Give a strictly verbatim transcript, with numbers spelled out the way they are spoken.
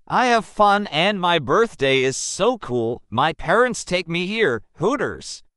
I have fun and my birthday is so cool. My parents take me here, Hooters.